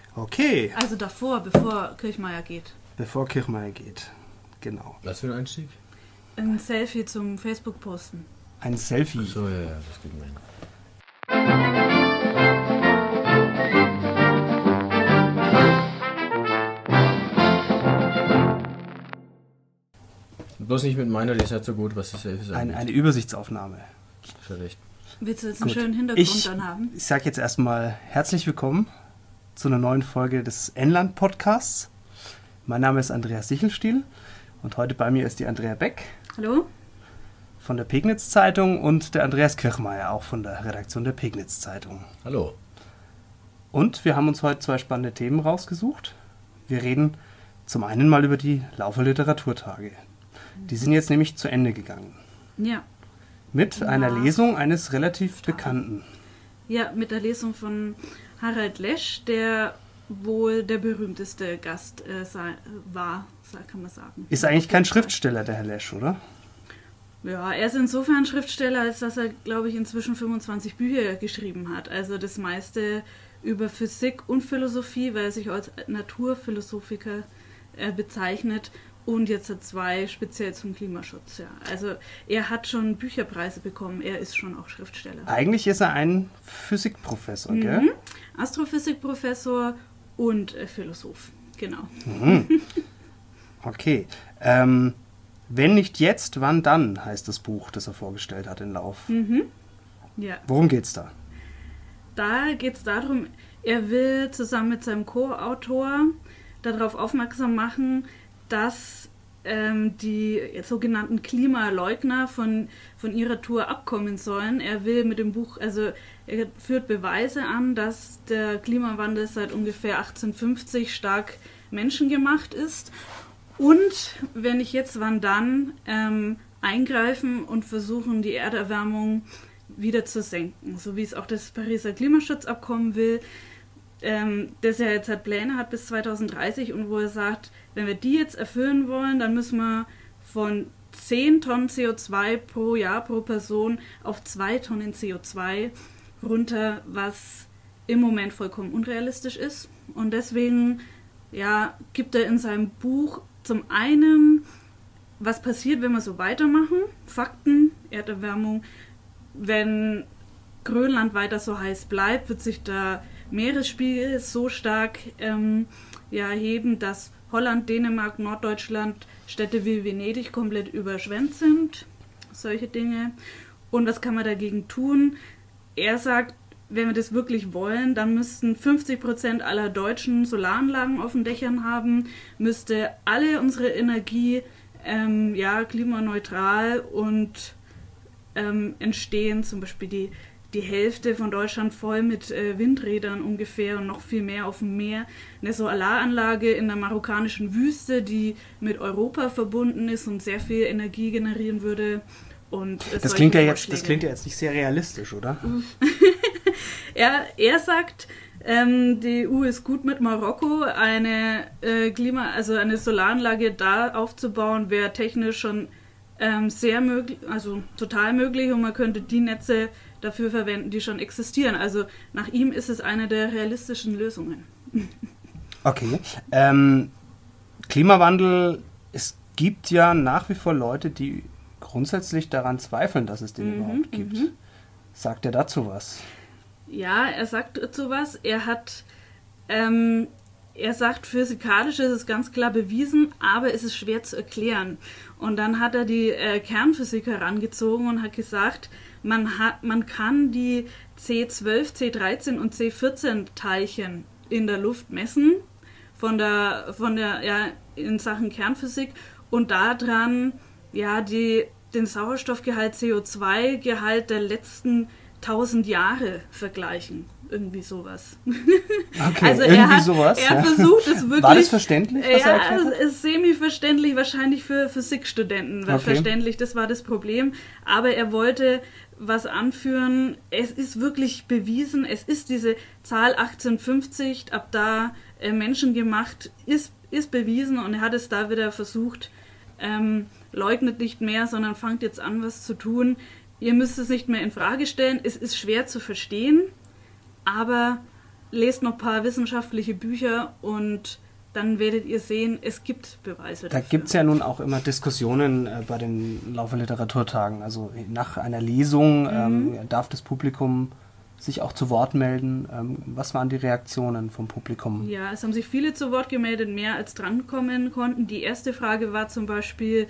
Okay. Also davor, bevor Kirchmeier geht. Bevor Kirchmeier geht, genau. Was für ein Einstieg? Ein Selfie zum Facebook-Posten. Ein Selfie. So, ja, das geht mir hin. Bloß nicht mit meiner, die ist nicht so gut, was das Selfie ist. Eine Übersichtsaufnahme. Schon recht. Willst du jetzt einen Gut. schönen Hintergrund dann haben? Ich sage jetzt erstmal herzlich willkommen zu einer neuen Folge des Enland-Podcasts. Mein Name ist Andreas Sichelstiel und heute bei mir ist die Andrea Beck Hallo? von der Pegnitz-Zeitung und der Andreas Kirchmeier, auch von der Redaktion der Pegnitz-Zeitung. Hallo. Und wir haben uns heute zwei spannende Themen rausgesucht. Wir reden zum einen mal über die Laufer Literaturtage. Die sind jetzt nämlich zu Ende gegangen. Ja. Mit einer Lesung eines relativ Bekannten. Ja, mit der Lesung von Harald Lesch, der wohl der berühmteste Gast war, kann man sagen. Ist eigentlich kein Schriftsteller, der Herr Lesch, oder? Ja, er ist insofern Schriftsteller, als dass er, glaube ich, inzwischen 25 Bücher geschrieben hat. Also das meiste über Physik und Philosophie, weil er sich als Naturphilosophiker bezeichnet. Und jetzt hat zwei speziell zum Klimaschutz. Ja. Also er hat schon Bücherpreise bekommen, er ist schon auch Schriftsteller. Eigentlich ist er ein Physikprofessor, gell? Astrophysikprofessor und Philosoph, genau. Okay. Wenn nicht jetzt, wann dann, heißt das Buch, das er vorgestellt hat in Lauf. Ja. Worum geht's da? Da geht es darum, er will zusammen mit seinem Co-Autor darauf aufmerksam machen, dass die sogenannten Klimaleugner von ihrer Tour abkommen sollen. Er will mit dem Buch, also er führt Beweise an, dass der Klimawandel seit ungefähr 1850 stark menschengemacht ist. Und wenn nicht jetzt, wann dann, eingreifen und versuchen, die Erderwärmung wieder zu senken. So wie es auch das Pariser Klimaschutzabkommen will, das ja jetzt halt Pläne hat bis 2030 und wo er sagt, wenn wir die jetzt erfüllen wollen, dann müssen wir von 10 Tonnen CO2 pro Jahr pro Person auf 2 Tonnen CO2 runter, was im Moment vollkommen unrealistisch ist. Und deswegen gibt er in seinem Buch zum einen, was passiert, wenn wir so weitermachen, Fakten, Erderwärmung, wenn Grönland weiter so heiß bleibt, wird sich der Meeresspiegel so stark heben, dass Holland, Dänemark, Norddeutschland, Städte wie Venedig komplett überschwemmt sind. Solche Dinge. Und was kann man dagegen tun? Er sagt, wenn wir das wirklich wollen, dann müssten 50% aller Deutschen Solaranlagen auf den Dächern haben, müsste alle unsere Energie klimaneutral und entstehen, zum Beispiel die Hälfte von Deutschland voll mit Windrädern ungefähr und noch viel mehr auf dem Meer. Eine Solaranlage in der marokkanischen Wüste, die mit Europa verbunden ist und sehr viel Energie generieren würde. Und das klingt ja jetzt nicht sehr realistisch, oder? Er sagt, die EU ist gut mit Marokko. Eine eine Solaranlage da aufzubauen, wäre technisch schon sehr möglich, also total möglich, und man könnte die Netze dafür verwenden, die schon existieren. Also nach ihm ist es eine der realistischen Lösungen. Okay. Klimawandel, es gibt ja nach wie vor Leute, die grundsätzlich daran zweifeln, dass es den überhaupt gibt. Sagt er dazu was? Ja, er sagt dazu was. Er sagt, physikalisch ist es ganz klar bewiesen, aber es ist schwer zu erklären. Und dann hat er die Kernphysik herangezogen und hat gesagt, man kann die C12, C13 und C14 Teilchen in der Luft messen in Sachen Kernphysik und daran den Sauerstoffgehalt, CO2-Gehalt der letzten 1000 Jahre vergleichen. Irgendwie sowas. Okay, also irgendwie er hat versucht, es wirklich... War das verständlich, was er erklärt hat? Es ist semi-verständlich, wahrscheinlich für Physikstudenten. Verständlich, das war das Problem. Aber er wollte was anführen. Es ist wirklich bewiesen, es ist diese Zahl 1850, ab da menschengemacht, ist bewiesen. Und er hat es da wieder versucht, leugnet nicht mehr, sondern fangt jetzt an, was zu tun. Ihr müsst es nicht mehr in Frage stellen. Es ist schwer zu verstehen, aber lest noch ein paar wissenschaftliche Bücher und dann werdet ihr sehen, es gibt Beweise dafür. Da gibt es ja nun auch immer Diskussionen bei den Laufer-Literaturtagen. Also nach einer Lesung darf das Publikum sich auch zu Wort melden. Was waren die Reaktionen vom Publikum? Ja, es haben sich viele zu Wort gemeldet, mehr als drankommen konnten. Die erste Frage war zum Beispiel,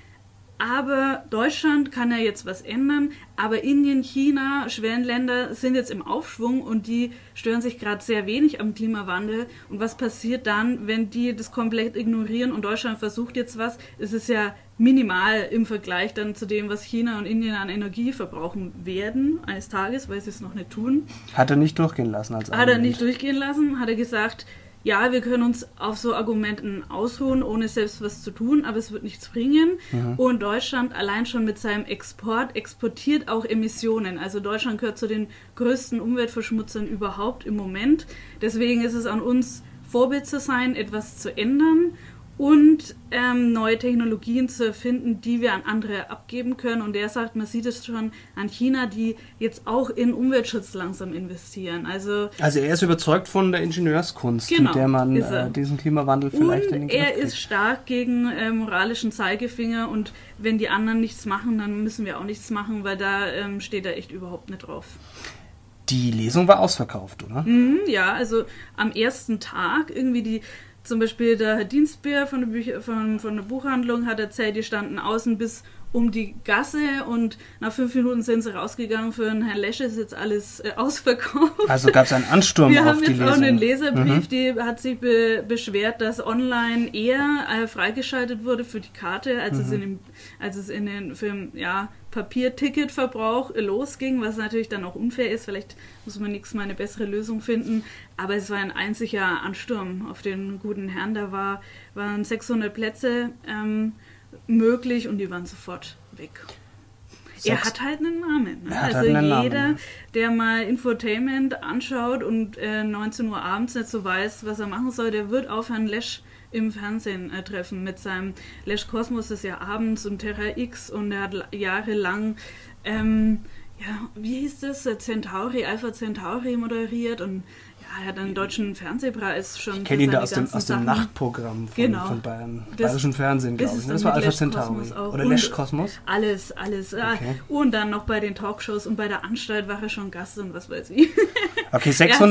aber Deutschland kann ja jetzt was ändern, aber Indien, China, Schwellenländer sind jetzt im Aufschwung und die stören sich gerade sehr wenig am Klimawandel. Und was passiert dann, wenn die das komplett ignorieren und Deutschland versucht jetzt was? Es ist ja minimal im Vergleich dann zu dem, was China und Indien an Energie verbrauchen werden eines Tages, weil sie es noch nicht tun. Hat er nicht durchgehen lassen als Argument? Hat er nicht durchgehen lassen, hat er gesagt, ja, wir können uns auf so Argumenten ausruhen, ohne selbst was zu tun, aber es wird nichts bringen. Und Deutschland allein schon mit seinem Export exportiert auch Emissionen. Also Deutschland gehört zu den größten Umweltverschmutzern überhaupt im Moment. Deswegen ist es an uns, Vorbild zu sein, etwas zu ändern und neue Technologien zu erfinden, die wir an andere abgeben können. Und er sagt, man sieht es schon an China, die jetzt auch in Umweltschutz langsam investieren. Also er ist überzeugt von der Ingenieurskunst, genau, mit der man diesen Klimawandel vielleicht in den Griff kriegt. Er ist stark gegen moralischen Zeigefinger und wenn die anderen nichts machen, dann müssen wir auch nichts machen, weil da steht er echt überhaupt nicht drauf. Die Lesung war ausverkauft, oder? Ja, also am ersten Tag irgendwie zum Beispiel der Herr Dienstbier von der Buchhandlung hat erzählt, die standen außen bis um die Gasse und nach 5 Minuten sind sie rausgegangen. Für den Herrn Lesche ist jetzt alles ausverkauft. Also gab es einen Ansturm auf die Lesung. Wir haben jetzt auch einen Leserbrief, die hat sich beschwert, dass online eher freigeschaltet wurde für die Karte, als es in den Film, Papierticketverbrauch losging, was natürlich dann auch unfair ist. Vielleicht muss man nächstes Mal eine bessere Lösung finden. Aber es war ein einziger Ansturm auf den guten Herrn. Da waren 600 Plätze möglich und die waren sofort weg. Er hat halt einen Namen. Ne? Also jeder, der mal Infotainment anschaut und 19 Uhr abends nicht so weiß, was er machen soll, der wird auf Herrn Lesch im Fernsehen treffen mit seinem Lesch Kosmos, das ist ja abends und Terra X und er hat jahrelang wie hieß das? Alpha Centauri moderiert und er hat einen deutschen Fernsehpreis schon. Ich kenne ihn da aus dem Nachtprogramm von Bayerischen Fernsehen, glaube ich. Das war Alpha Centauri. Oder Lesch Kosmos? Alles. Okay. Und dann noch bei den Talkshows und bei der Anstalt war er schon Gast und was weiß ich. Okay,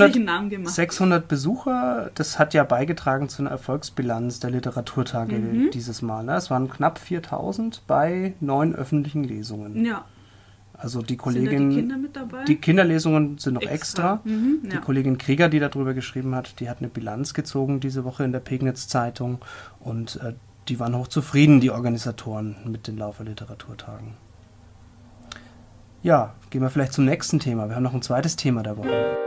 600 Besucher, das hat ja beigetragen zu einer Erfolgsbilanz der Literaturtage dieses Mal. Ne? Es waren knapp 4.000 bei 9 öffentlichen Lesungen. Ja. Also die Kollegin, sind da die Kinder mit dabei? Die Kinderlesungen sind noch extra. Die Kollegin Krieger, die darüber geschrieben hat, die hat eine Bilanz gezogen diese Woche in der Pegnitz-Zeitung und die waren hochzufrieden, die Organisatoren, mit den Laufer-Literaturtagen. Ja, gehen wir vielleicht zum nächsten Thema. Wir haben noch ein zweites Thema der Woche.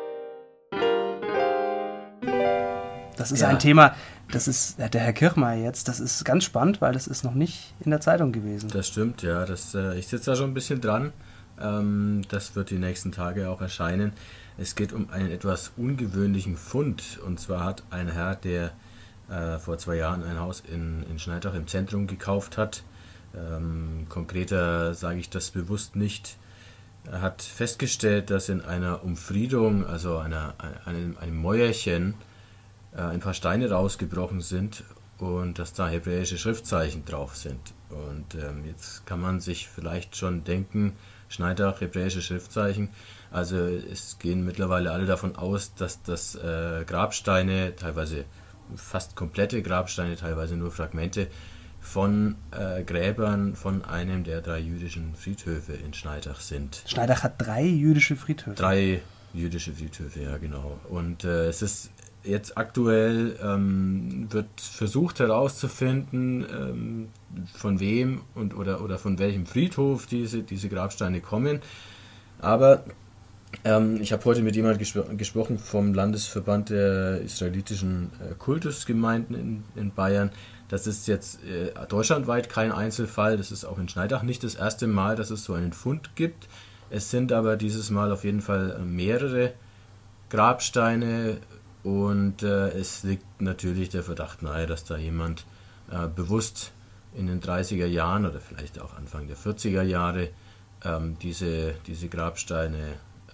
Das ist ein Thema, das ist der Herr Kirchmeier jetzt, das ist ganz spannend, weil das ist noch nicht in der Zeitung gewesen. Das stimmt, ja. Ich sitze da schon ein bisschen dran. Das wird die nächsten Tage auch erscheinen. Es geht um einen etwas ungewöhnlichen Fund. Und zwar hat ein Herr, der vor 2 Jahren ein Haus in Schneidach im Zentrum gekauft hat, konkreter sage ich das bewusst nicht, er hat festgestellt, dass in einer Umfriedung, also einem Mäuerchen, ein paar Steine rausgebrochen sind und dass da hebräische Schriftzeichen drauf sind. Und jetzt kann man sich vielleicht schon denken, Schneidach, hebräische Schriftzeichen. Also es gehen mittlerweile alle davon aus, dass das Grabsteine, teilweise fast komplette Grabsteine, teilweise nur Fragmente von Gräbern von einem der 3 jüdischen Friedhöfe in Schneidach sind. Schneidach hat 3 jüdische Friedhöfe. 3 jüdische Friedhöfe, ja genau. Und es ist jetzt aktuell wird versucht herauszufinden, von wem oder von welchem Friedhof diese Grabsteine kommen. Aber ich habe heute mit jemandem gesprochen vom Landesverband der israelitischen Kultusgemeinden in Bayern. Das ist jetzt deutschlandweit kein Einzelfall. Das ist auch in Schneidach nicht das erste Mal, dass es so einen Fund gibt. Es sind aber dieses Mal auf jeden Fall mehrere Grabsteine. Und es liegt natürlich der Verdacht nahe, dass da jemand bewusst in den 30er Jahren oder vielleicht auch Anfang der 40er Jahre diese Grabsteine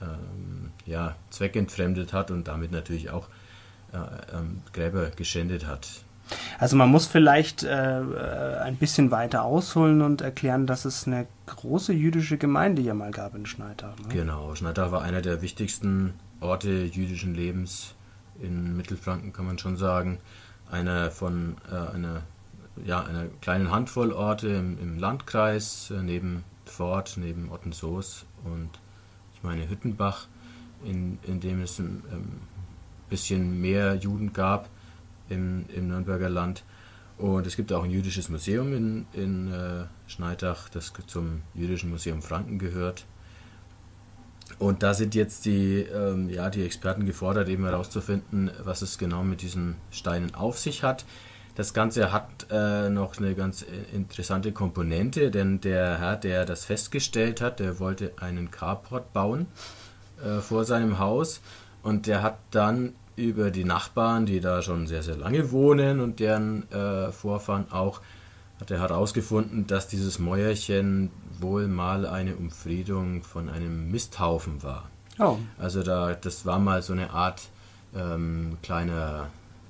zweckentfremdet hat und damit natürlich auch Gräber geschändet hat. Also man muss vielleicht ein bisschen weiter ausholen und erklären, dass es eine große jüdische Gemeinde hier mal gab in Schneidach. Ne? Genau, Schneidach war einer der wichtigsten Orte jüdischen Lebens in Mittelfranken, kann man schon sagen. Einer von einer kleinen Handvoll Orte im Landkreis, neben Fort, neben Ottensoos und ich meine Hüttenbach, in dem es ein bisschen mehr Juden gab im Nürnberger Land. Und es gibt auch ein jüdisches Museum in Schneidach, das zum Jüdischen Museum Franken gehört. Und da sind jetzt die Experten gefordert, eben herauszufinden, was es genau mit diesen Steinen auf sich hat. Das Ganze hat noch eine ganz interessante Komponente, denn der Herr, der das festgestellt hat, der wollte einen Carport bauen vor seinem Haus und der hat dann über die Nachbarn, die da schon sehr, sehr lange wohnen und deren Vorfahren auch, hat er herausgefunden, dass dieses Mäuerchen wohl mal eine Umfriedung von einem Misthaufen war. Oh. Also das war mal so eine Art kleiner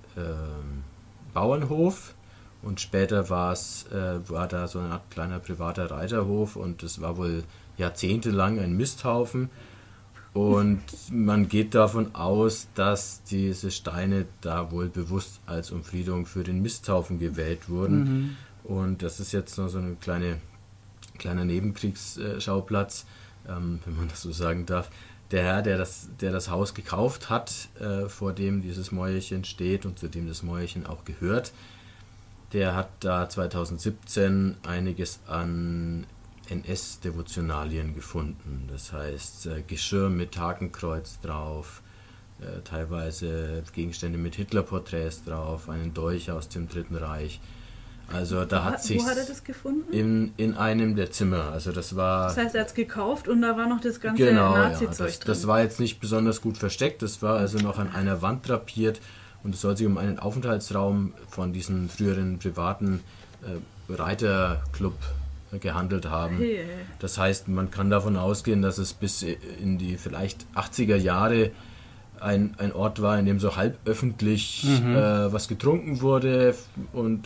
Bauernhof und später war da so eine Art kleiner privater Reiterhof und es war wohl jahrzehntelang ein Misthaufen. Und man geht davon aus, dass diese Steine da wohl bewusst als Umfriedung für den Misthaufen gewählt wurden. Mhm. Und das ist jetzt noch so ein kleiner Nebenkriegsschauplatz, wenn man das so sagen darf. Der Herr, der das Haus gekauft hat, vor dem dieses Mäuerchen steht und zu dem das Mäuerchen auch gehört, der hat da 2017 einiges an NS-Devotionalien gefunden. Das heißt Geschirr mit Hakenkreuz drauf, teilweise Gegenstände mit Hitlerporträts drauf, einen Dolch aus dem Dritten Reich. Also da hat sich wo hat er das gefunden? In einem der Zimmer. Also das heißt, er hat es gekauft und da war noch das ganze Nazi-Zeug drin. Das war jetzt nicht besonders gut versteckt. Das war also noch an einer Wand drapiert und es soll sich um einen Aufenthaltsraum von diesen früheren privaten Reiterclub gehandelt haben. Hey. Das heißt, man kann davon ausgehen, dass es bis in die vielleicht 80er Jahre ein Ort war, in dem so halb öffentlich was getrunken wurde und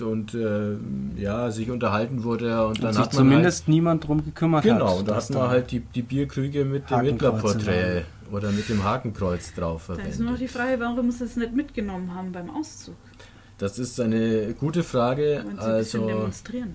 sich unterhalten wurde. Und dann sich hat man zumindest halt niemand drum gekümmert hat. Genau, und da hat man halt die Bierkrüge mit dem Hitlerporträt oder mit dem Hakenkreuz drauf verwendet. Da ist nur noch die Frage, warum sie es nicht mitgenommen haben beim Auszug. Das ist eine gute Frage. Wollen sie ein bisschen demonstrieren?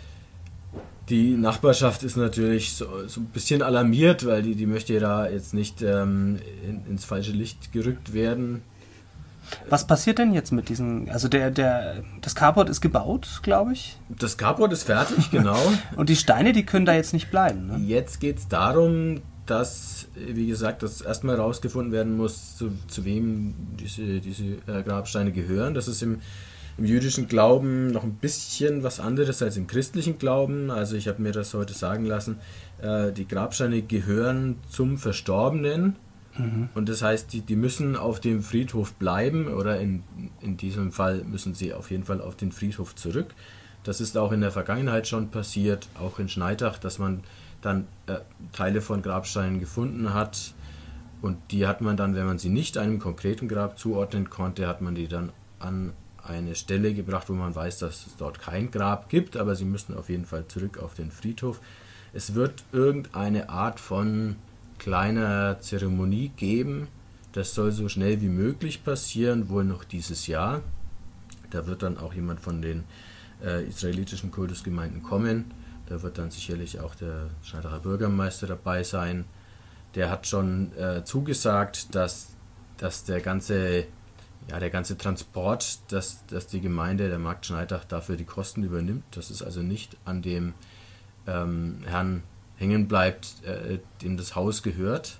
Die Nachbarschaft ist natürlich so ein bisschen alarmiert, weil die möchte da jetzt nicht ins falsche Licht gerückt werden. Was passiert denn jetzt mit diesen, also das Carport ist gebaut, glaube ich? Das Carport ist fertig, genau. Und die Steine, die können da jetzt nicht bleiben, ne? Jetzt geht es darum, dass, wie gesagt, das erstmal herausgefunden werden muss, zu wem diese Grabsteine gehören. Das ist im jüdischen Glauben noch ein bisschen was anderes als im christlichen Glauben. Also ich habe mir das heute sagen lassen, die Grabsteine gehören zum Verstorbenen. Mhm. Und das heißt, die müssen auf dem Friedhof bleiben oder in diesem Fall müssen sie auf jeden Fall auf den Friedhof zurück. Das ist auch in der Vergangenheit schon passiert, auch in Schneidach, dass man dann Teile von Grabsteinen gefunden hat. Und die hat man dann, wenn man sie nicht einem konkreten Grab zuordnen konnte, hat man die dann an eine Stelle gebracht, wo man weiß, dass es dort kein Grab gibt, aber sie müssen auf jeden Fall zurück auf den Friedhof. Es wird irgendeine Art von kleiner Zeremonie geben. Das soll so schnell wie möglich passieren, wohl noch dieses Jahr. Da wird dann auch jemand von den israelitischen Kultusgemeinden kommen. Da wird dann sicherlich auch der Schneidacher Bürgermeister dabei sein. Der hat schon zugesagt, dass der ganze Transport, dass die Gemeinde, der Markt Schneidach, dafür die Kosten übernimmt, dass es also nicht an dem Herrn hängen bleibt, dem das Haus gehört.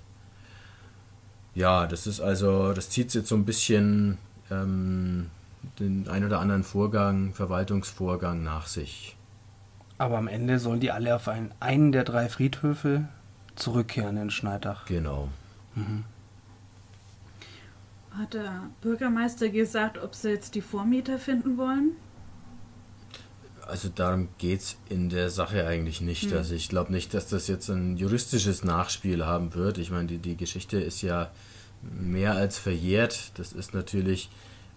Ja, das zieht jetzt so ein bisschen den ein oder anderen Verwaltungsvorgang nach sich. Aber am Ende sollen die alle auf einen der 3 Friedhöfe zurückkehren in Schneidach. Genau. Mhm. Hat der Bürgermeister gesagt, ob sie jetzt die Vormieter finden wollen? Also darum geht es in der Sache eigentlich nicht. Also ich glaube nicht, dass das jetzt ein juristisches Nachspiel haben wird. Ich meine, die Geschichte ist ja mehr als verjährt. Das ist natürlich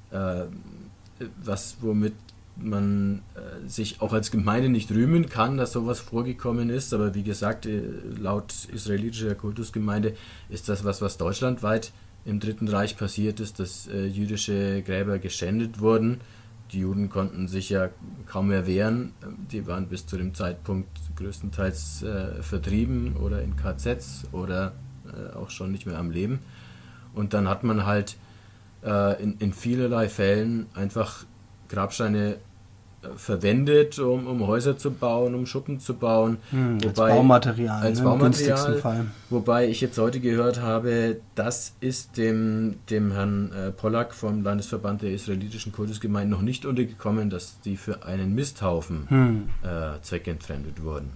was, womit man sich auch als Gemeinde nicht rühmen kann, dass sowas vorgekommen ist. Aber wie gesagt, laut israelitischer Kultusgemeinde ist das was deutschlandweit im Dritten Reich passiert ist, dass jüdische Gräber geschändet wurden. Die Juden konnten sich ja kaum mehr wehren. Die waren bis zu dem Zeitpunkt größtenteils vertrieben oder in KZs oder auch schon nicht mehr am Leben. Und dann hat man halt in vielerlei Fällen einfach Grabsteine verwendet, um Häuser zu bauen, um Schuppen zu bauen. Als Baumaterial. Als Baumaterial, Fall. Wobei ich jetzt heute gehört habe, das ist dem Herrn Pollack vom Landesverband der israelitischen Kultusgemeinden noch nicht untergekommen, dass die für einen Misthaufen zweckentfremdet wurden.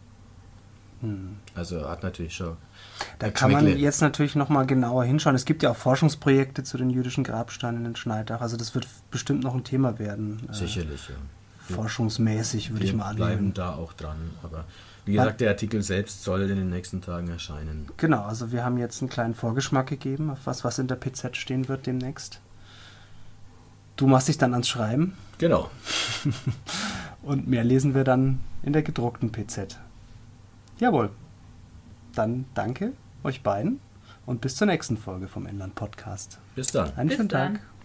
Also hat natürlich schon... Da kann man jetzt natürlich nochmal genauer hinschauen. Es gibt ja auch Forschungsprojekte zu den jüdischen Grabsteinen in Schneidach. Also das wird bestimmt noch ein Thema werden. Sicherlich, ja. Forschungsmäßig würde ich mal annehmen. Wir bleiben da auch dran. Aber wie gesagt, der Artikel selbst soll in den nächsten Tagen erscheinen. Genau, also wir haben jetzt einen kleinen Vorgeschmack gegeben, auf was in der PZ stehen wird demnächst. Du machst dich dann ans Schreiben. Genau. Und mehr lesen wir dann in der gedruckten PZ. Jawohl. Dann danke euch beiden und bis zur nächsten Folge vom Inland Podcast. Bis dann. Einen schönen Tag.